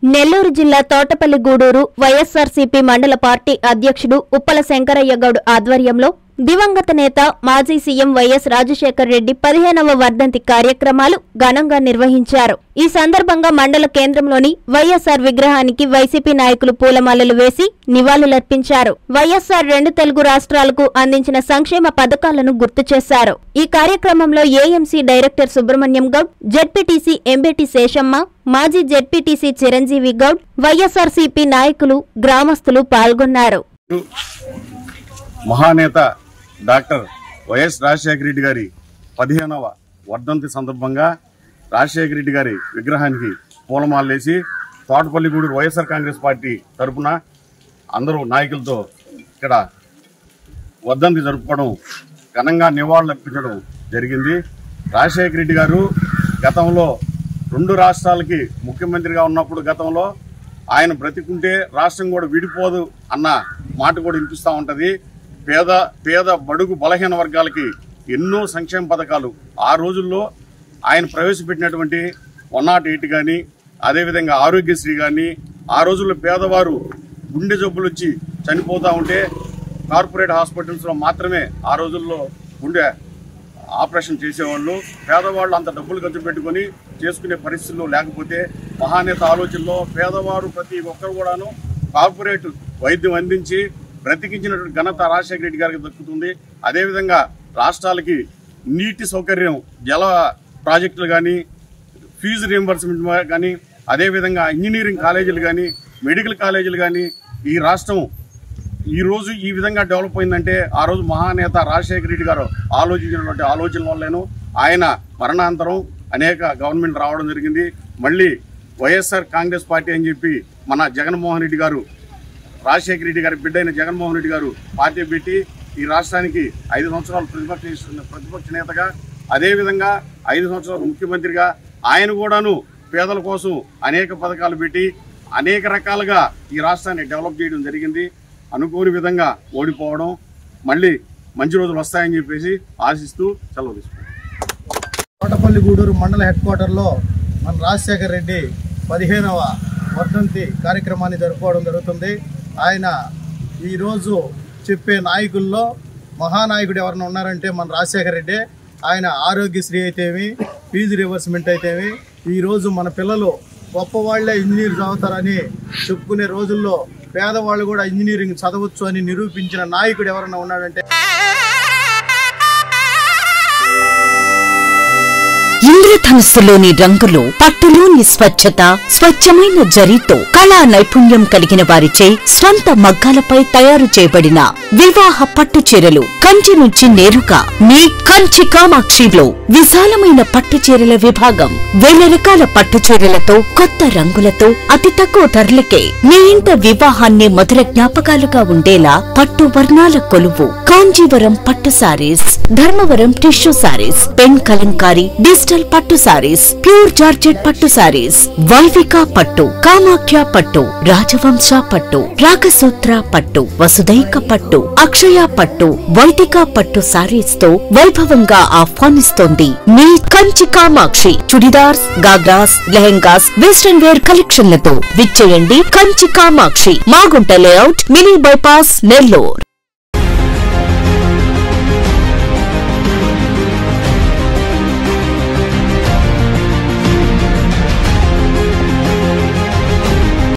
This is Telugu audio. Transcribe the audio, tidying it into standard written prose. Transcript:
నెల్లూరు జిల్లా తోటపల్లి గూడూరు వైఎస్ఆర్సీపీ మండల పార్టీ అధ్యక్షుడు ఉప్పల శంకరయ్య గౌడ్ ఆధ్వర్యంలో దివంగత నేత మాజీ సీఎం వైఎస్ రాజశేఖర్ రెడ్డి 15వ వర్ధంతి కార్యక్రమాలు ఘనంగా నిర్వహించారు. ఈ సందర్భంగా మండల కేంద్రంలోని వైఎస్ఆర్ విగ్రహానికి వైసీపీ నాయకులు పూలమాలలు వేసి నివాళులర్పించారు. వైఎస్ఆర్ 2 తెలుగు రాష్ట్రాలకు అందించిన సంక్షేమ పథకాలను గుర్తు చేశారు. ఈ కార్యక్రమంలో AMC director Subrahmanyam Goud, ZPTC Embeti Seshamma, మాజీ జెడ్పీటీసీ చిరంజీవి గౌడ్, వైఎస్ఆర్సీపీ నాయకులు, గ్రామస్తులు పాల్గొన్నారు. మహానేత డాక్టర్ వైఎస్ రాజశేఖర రెడ్డి గారి 15వ వర్ధంతి సందర్భంగా రాజశేఖర రెడ్డి గారి విగ్రహానికి పూలమాలలేసి తోటపల్లి గూడూరు వైఎస్ఆర్ కాంగ్రెస్ పార్టీ తరఫున అందరూ నాయకులతో ఇక్కడ వర్ధంతి జరుపుకోవడం, ఘనంగా నివాళులర్పించడం జరిగింది. రాజశేఖర రెడ్డి గారు గతంలో 2 రాష్ట్రాలకి ముఖ్యమంత్రిగా ఉన్నప్పుడు గతంలో ఆయన బ్రతికుంటే రాష్ట్రం కూడా విడిపోదు అన్న మాట కూడా వినిపిస్తూ ఉంటుంది. పేద బడుగు బలహీన వర్గాలకి ఎన్నో సంక్షేమ పథకాలు ఆ రోజుల్లో ఆయన ప్రవేశపెట్టినటువంటి 108 కానీ, అదేవిధంగా ఆరోగ్యశ్రీ కానీ, ఆ రోజుల్లో పేదవారు గుండె జబ్బులు వచ్చి చనిపోతూ ఉంటే కార్పొరేట్ హాస్పిటల్స్లో మాత్రమే ఆ రోజుల్లో గుండె ఆపరేషన్ చేసేవాళ్ళు. పేదవాళ్ళు అంత డబ్బులు ఖర్చు పెట్టుకొని చేసుకునే పరిస్థితులు లేకపోతే మహానేత ఆలోచనలో పేదవారు ప్రతి ఒక్కరు కూడాను కార్పొరేట్ వైద్యం అందించి బ్రతికించినటువంటి ఘనత రాజశేఖర రెడ్డి గారికి దక్కుతుంది. అదేవిధంగా రాష్ట్రాలకి నీటి సౌకర్యం, జల ప్రాజెక్టులు కానీ, ఫీజు రియంబర్స్మెంట్ కానీ, అదేవిధంగా ఇంజనీరింగ్ కాలేజీలు కానీ, మెడికల్ కాలేజీలు కానీ ఈ రాష్ట్రం ఈరోజు ఈ విధంగా డెవలప్ అయిందంటే ఆ రోజు మహానేత రాజశేఖర రెడ్డి గారు ఆలోచించినటువంటి ఆలోచనల వల్లేను. ఆయన మరణాంతరం అనేక గవర్నమెంట్ రావడం జరిగింది. మళ్ళీ వైఎస్ఆర్ కాంగ్రెస్ పార్టీ అని చెప్పి మన జగన్మోహన్ రెడ్డి గారు, రాజశేఖర రెడ్డి గారి బిడ్డ అయిన జగన్మోహన్ రెడ్డి గారు పార్టీ పెట్టి ఈ రాష్ట్రానికి 5 సంవత్సరాలు ప్రతిపక్ష నేతగా, అదేవిధంగా 5 సంవత్సరాలు ముఖ్యమంత్రిగా ఆయన కూడాను పేదల కోసం అనేక పథకాలు పెట్టి అనేక రకాలుగా ఈ రాష్ట్రాన్ని డెవలప్ చేయడం జరిగింది. అనుకోని విధంగా ఓడిపోవడం, మళ్ళీ మంచి రోజులు వస్తాయని చెప్పేసి ఆశిస్తూ సెలవు తీసుకుంటాం. తోటపల్లి గూడూరు మండల హెడ్ క్వార్టర్లో మన రాజశేఖర రెడ్డి 15వ వర్ధంతి కార్యక్రమాన్ని జరుపుకోవడం జరుగుతుంది. ఆయన ఈరోజు చెప్పే నాయకుల్లో మహానాయకుడు ఎవరైనా ఉన్నారంటే మన రాజశేఖర రెడ్డి. ఆయన ఆరోగ్యశ్రీ అయితేమి, ఫీజు రివర్స్మెంట్ అయితేమి, ఈరోజు మన పిల్లలు గొప్పవాళ్లే ఇంజనీర్ చదువుతారని చెప్పుకునే రోజుల్లో పేదవాళ్ళు కూడా ఇంజనీరింగ్ చదవచ్చు అని నిరూపించిన నాయకుడు ఎవరైనా ఉన్నాడంటే ఇంద్రధనుస్సులోని రంగులు, పట్టులోని స్వచ్ఛత, స్వచ్ఛమైన జరీతో కళా నైపుణ్యం కలిగిన వారిచే స్వంత మగ్గాలపై తయారు చేయబడిన వివాహ పట్టు చీరలు కంచి నుంచి నేరుగా మీ కంచి కామాక్షిలో విశాలమైన పట్టు చీరల విభాగం. 1000 రకాల పట్టు చీరలతో, కొత్త రంగులతో, అతి తక్కువ ధరలకే మీ ఇంట వివాహాన్ని మధుర జ్ఞాపకాలుగా ఉండేలా పట్టు వర్ణాల కొలువు కాంజీవరం పట్టు sarees, Dharmavaram tissue sarees, pen Kalamkari digital పట్టు సారీస్, ప్యూర్ జార్జెట్ పట్టు సారీస్, వైవిక పట్టు, కామాఖ్య పట్టు, రాజవంశ పట్టు, రాగసూత్ర పట్టు, వసుదైక పట్టు, అక్షయ పట్టు, వైదిక పట్టు సారీస్ తో వైభవంగా ఆహ్వానిస్తోంది మీ కంచి కామాక్షి. చుడిదార్స్, గాగ్రాస్, లెహెంగాస్, వెస్టర్న్ వేర్ కలెక్షన్లతో విచ్చేయండి Kanchi Kamakshi, Magunta layout, mini bypass, Nellore.